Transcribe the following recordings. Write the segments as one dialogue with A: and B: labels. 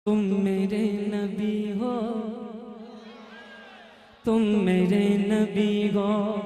A: तुम मेरे नबी हो, तुम मेरे नबी हो।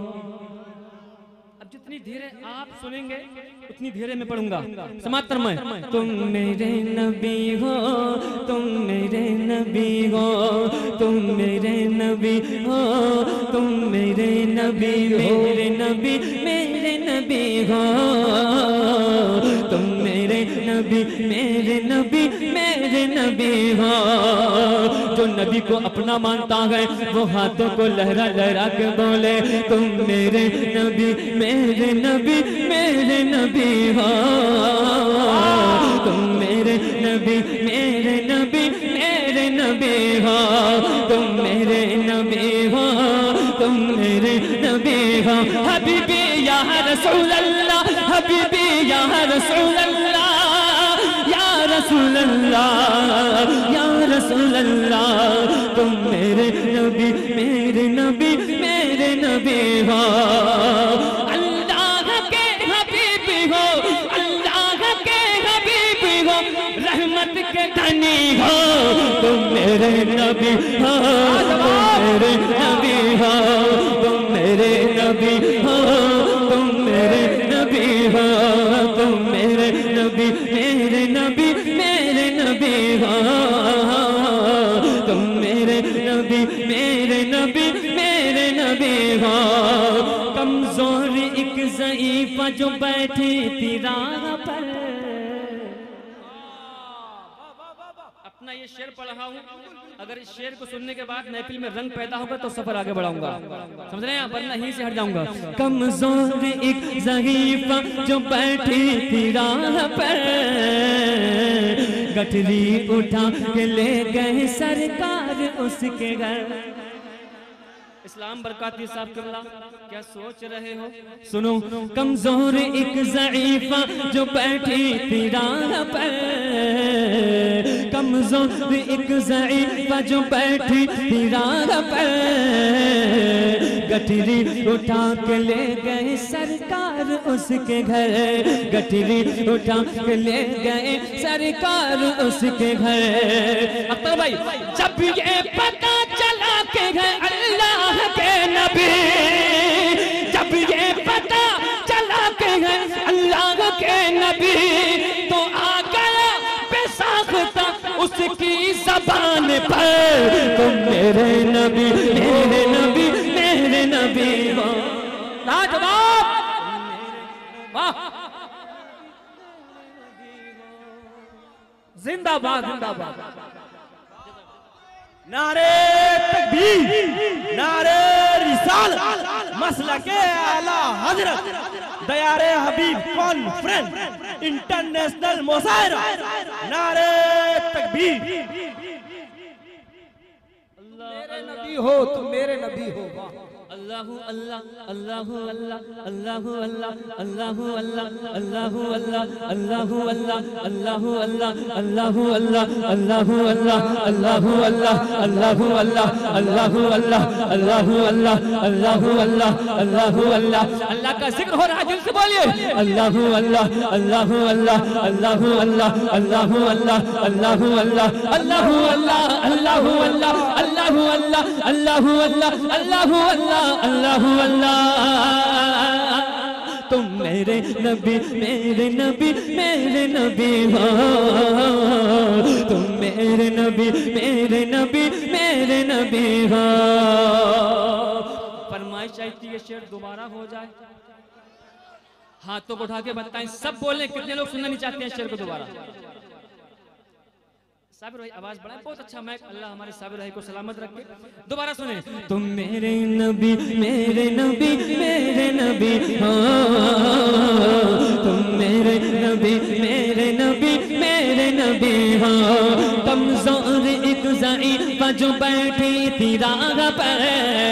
A: अब जितनी धीरे आप सुनेंगे उतनी धीरे मैं पढ़ूंगा। समाप्त मैं। तुम मेरे नबी हो, तुम मेरे नबी हो, तुम मेरे नबी हो, तुम मेरे नबी, मेरे नबी, मेरे नबी हो। तुम मेरे नबी, मेरे नबी, मेरे नबी हो। जो नबी को अपना मानता है वो हाथों को लहरा लहरा के बोले, तुम मेरे नबी, मेरे नबी, मेरे नबी हो। तुम मेरे नबी, मेरे नबी, मेरे नबी हो। तुम मेरे नबी हो, तुम मेरे नबी हो। हबीबी या रसूल अल्लाह, हबीबी या रसूल अल्लाह, या रसूल अल्लाह, या रसूल अल्लाह। तुम मेरे नबी, मेरे नबी, मेरे नबी हो। अल्लाह के हबीबी हो, अल्लाह के हबीबी हो, रहमत के धनी हो। तुम मेरे नबी हो, तुम मेरे नबी हो, तुम मेरे नबी हो, तुम मेरे नबी हो। तुम मेरे नबी, मेरे नबी, मेरे नबी हो। तुम मेरे नबी, मेरे नबी, मेरे नबी हो। कमजोर एक ज़ईफ़ा जो बैठी थी राह पर। अपना ये शेर पढ़ा हूँ, अगर इस शेर को सुनने के बाद महफिल में रंग पैदा होगा तो सफर आगे बढ़ाऊंगा, समझ रहे हैं, वरना यहीं से हट जाऊंगा। कमजोर एक ज़ईफ़ा जो बैठी थी राह पर, गठरी उठा के ले गए सरकार उसके घर। इस्लाम बरकाती साहब किबला क्या सोच रहे हो, सुनो। कमजोर एक ज़ईफ़ा जो बैठी थी राह पर, कमजोर एक ज़ईफ़ा जो बैठी थी राह पर, गठरी उठा के ले गए सरकार उसके घर। गठरी उठा के ले गए सरकार उसके घर। अख्तर भाई, जब ये पता चला के है अल्लाह के नबी, जब ये पता चला के है अल्लाह के नबी, तो आ गया बेसाख्ता उसकी ज़बान पर, तुम मेरे नबी, मेरे नबी, मेरे नबी हो। लाजवाब, वाह, जिंदाबाद, जिंदाबाद।
B: नारे तकबीर, नारे रिसालत, मसलके आला हजरत, दयारे हबीब कॉन्फ्रेंस इंटरनेशनल मुशायरा। नारे तकबीर।
C: मेरे नबी हो, तुम मेरे नबी हो।
A: अल्लाहु अल्लाह, अल्लाहु अल्लाह, अल्लाहु अल्लाह, अल्लाहु अल्लाह, अल्लाहु अल्लाह, अल्लाहु अल्लाह, अल्लाहु अल्लाह, अल्लाहु अल्लाह, अल्लाहु अल्लाह, अल्लाहु अल्लाह, अल्लाहु अल्लाह, अल्लाहु अल्लाह, अल्लाहु अल्लाह, अल्लाहु अल्लाह, अल्लाहु अल्लाह। अल्लाह का जिक्र हो रहा है, दिल से बोलिए अल्लाहु अल्लाह, अल्लाहु अल्लाह, अल्लाहु अल्लाह, अल्लाहु अल्लाह, अल्लाहु अल्लाह, अल्लाहु अल्लाह, अल्लाहु अल्लाह, अल्लाहु अल्लाह, अल्लाहु अल्लाह, अल्लाहु अल्लाह, अल्लाहु अल्लाह। तुम मेरे नबी, मेरे नबी, मेरे नबी हो। तुम मेरे नबी, मेरे नबी, मेरे नबी हो। फरमाइश आई थी ये शेर दोबारा हो जाए, हाथों को उठा के बताएं, सब बोलें कितने लोग सुनना नहीं चाहते हैं शेर को दोबारा। साबिर भाई आवाज बढ़ाएं, बहुत अच्छा मैक, अल्लाह हमारे साबिर भाई को सलामत रखे। दोबारा सुने। तुम मेरे नबी, मेरे नबी, मेरे नबी हो। तुम मेरे नबी, मेरे नबी, मेरे नबी हो। कमजोर एक ज़ईफ़ा जो बैठी थी राह पर।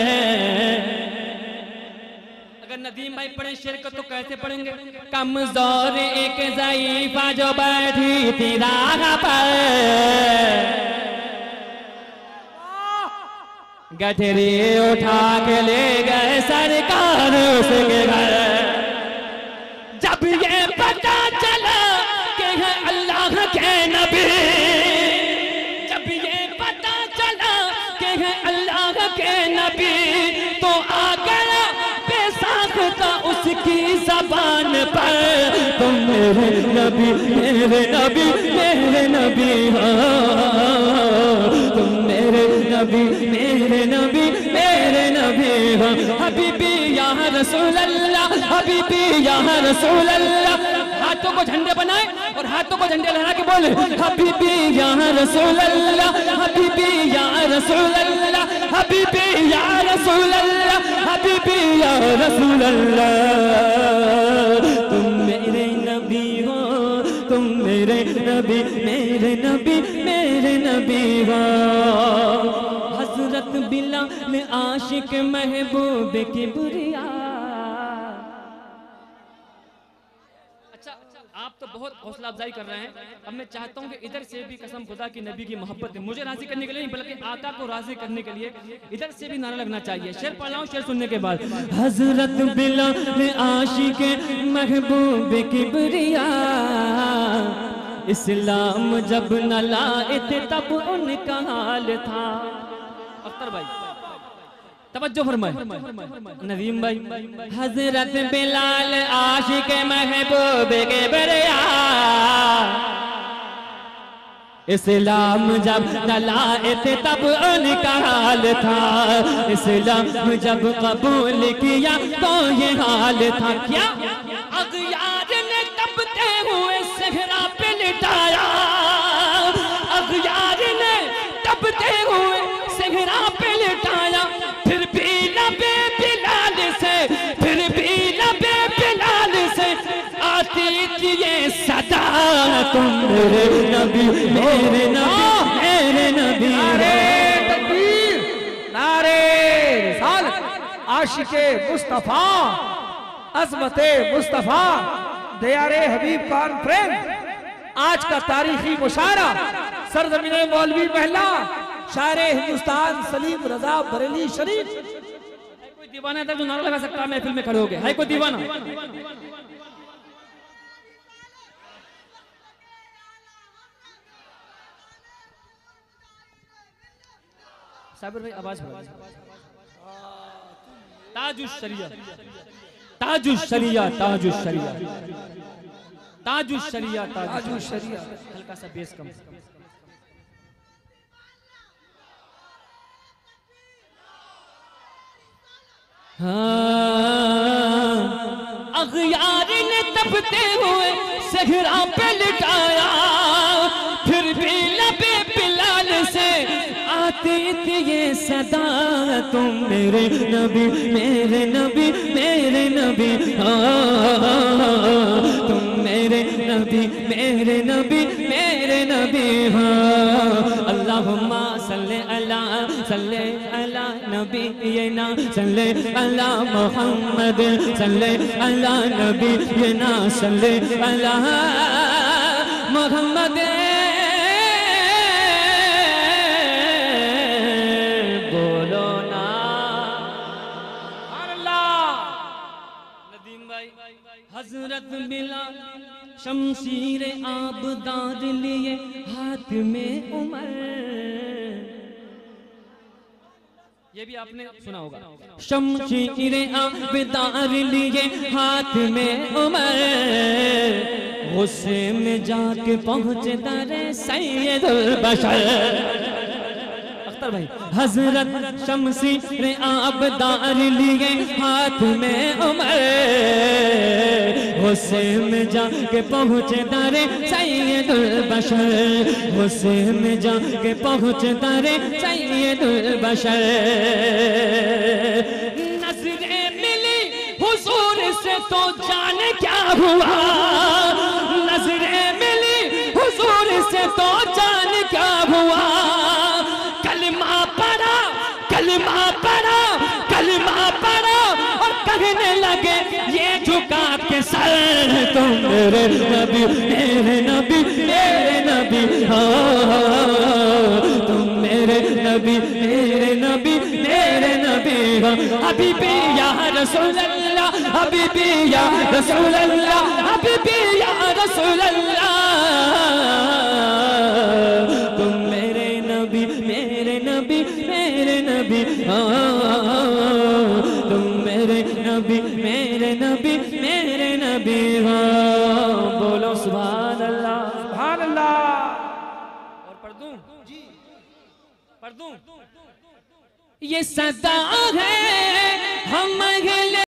A: नदीम भाई पढ़े शेर को तो कैसे पढ़ेंगे। कमजोर एक ज़ईफ़ा जो बैठी थी राह पर, गठरी उठा के ले गए सरकार उसके घर। जब ये पता चला कि है अल्लाह के नबी, नबी तो आ गया बेसाख्ता उसकी जबान पर। तुम मेरे नबी मेरे नबी मेरे नबी हो, तुम मेरे नबी मेरे नबी मेरे नबी हो। हबीबी या रसूल अल्लाह, हबीबी या रसूल अल्लाह। हाथों को झंडे बनाए और हाथों को झंडे लहरा के बोले हबीबी या रसूल अल्लाह, हबीबी या रसूल अल्लाह, हबीबी या रसूल अल्लाह, हबीबी या रसूल अल्लाह। तुम मेरे नबी हो, तुम मेरे नबी मेरे नबी मेरे नबी हो। हजरत बिलाल आशिक महबूब किबरिया। आप तो बहुत हौसला अफजाई कर रहे हैं। अब मैं चाहता हूं कि इधर से भी कसम खुदा की नबी की मोहब्बत है, मुझे राजी करने के लिए नहीं बल्कि आका को राजी करने के लिए इधर से भी नारा लगना चाहिए। शेर पढ़ रहा हूं, शेर सुनने के बाद। हजरत बिलाल आशिक महबूब किबरिया, इस्लाम जब न लाए थे तब उनका हाल था। अख्तर भाई तवज्जो फरमाए। नवीम भाई। हजरत बिलाल आशिक महबूब किबरिया, इस्लाम जब न लाए थे तब उनका हाल था। इस्लाम जब कबूल किया तो ये हाल था। क्या अग़यार ने तपते हुए सहरा पे लिटाया, अग़यार ने तपते हुए सहरा पे लिटाया। फिर भी लबे बिलाल से, फिर भी लबे बिलाल से आती थी ये सदा। तुम मेरे नबी मेरे नबी मेरे नबी।
C: नारे तकबीर, नारे रिसालत, आशिके मुस्तफा, अज़मते मुस्तफा, दयारे हबीब कॉन्फ्रेंस। आज का तारीखी मुशायरा सरजमीने मौलवी महला शायरे हिंदुस्तान सलीम रजा बरेली शरीफ।
A: कोई दीवाना था जो नारा लगा सकता है महफिल में खड़े हो गए? है कोई दीवाना? साबिर भाई आवाज ताजुश शरिया, ताजुश शरिया, ताजुश शरिया, ताजुश शरिया, ताजुश शरिया। हल्का सा बेस कम। अग़यार ने तपते हुए सहरा पे लिटाया। फिर भी लबे बिलाल से आती थी ये सदा। तुम मेरे नबी मेरे नबी मेरे नबी, तुम मेरे नबी मेरे नबी मेरे नबी हो। अल्लाहुम्मा सल्ले अला सल्ले अला नबीना सल्ले अला मुहम्मद सल्ले अला नबीना सल्ले अला मुहम्मद। बोलो ना अल्लाह। नदीम भाई। हजरत बिलाल शमशीर आबदार लिए हाथ में उमर। ये भी आपने सुना होगा। शमशीर आबदार लिए हाथ में उमर, गुस्से में जाके पहुंचे दरे सैयदुल बशर। भाई हजरत शमशीर आबदार लिए हाथ में उमर, गुस्से में जाके पहुंचे दरे सैयदुल बशर, गुस्से में जाके पहुंचे दरे सैयदुल बशर। नजरें मिली हुजूर से तो जाने क्या हुआ, नजरें मिली हुजूर से तो जाने क्या हुआ। कलमा पढ़ा, कलमा पढ़ा और कहने लगे ये झुका के सर। तुम मेरे नबी मेरे नबी मेरे नबी हो, तुम मेरे नबी मेरे नबी मेरे नबी हो। हबीबी या रसूल अल्लाह, हबीबी या रसूल अल्लाह, हबीबी या रसूल अल्लाह। तुम मेरे नबी मेरे नबी मेरे नबी नबी हो, तुम मेरे नबी मेरे नबी मेरे नबी हो। बोलो सुभान अल्लाह
C: सुभान अल्लाह। और पढ़ दूं जी, पढ़ दूं।
A: ये सदा है हम